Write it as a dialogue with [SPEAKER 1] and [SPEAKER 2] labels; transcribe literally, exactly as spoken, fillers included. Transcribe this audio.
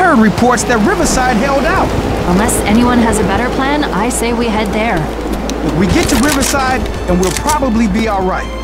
[SPEAKER 1] heard reports that Riverside held out.
[SPEAKER 2] Unless anyone has a better plan, I say we head there.
[SPEAKER 1] We get to Riverside, and we'll probably be all right.